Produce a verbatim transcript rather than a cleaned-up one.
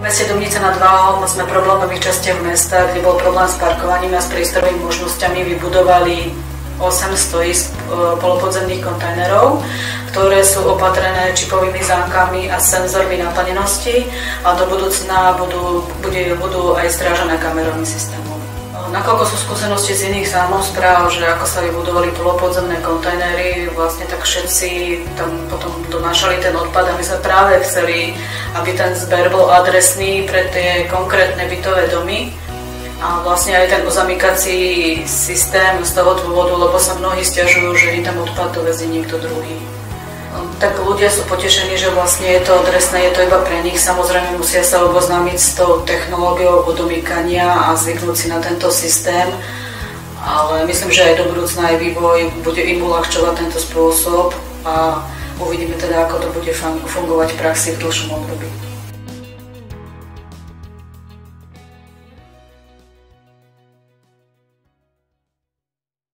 meste Dubnica nad Váhom sme problémových častiach mesta, kde bol problém s parkovaním a s priestorovými možnosťami, vybudovali osem stojísk polopodzemných kontajnerov, ktoré sú opatrené čipovými zámkami a senzormi naplnenosti a do budúcna budú, bude, budú aj strážené kamerovým systémom. Nakoľko sú skúsenosti z iných samospráv, že ako sa vybudovali polopodzemné kontajnery, vlastne tak všetci tam potom donášali ten odpad a my sme práve chceli, aby ten zber bol adresný pre tie konkrétne bytové domy a vlastne aj ten uzamykací systém z toho dôvodu, lebo sa mnohí sťažujú, že im tam odpad dovezie niekto druhý. Tak ľudia sú potešení, že vlastne je to adresné, je to iba pre nich. Samozrejme musia sa oboznámiť s tou technológiou odomykania a zvyknúť si na tento systém. Ale myslím, že aj do budúcna aj vývoj bude im uľahčovať tento spôsob a uvidíme teda, ako to bude fungovať v praxi v dlhšom období.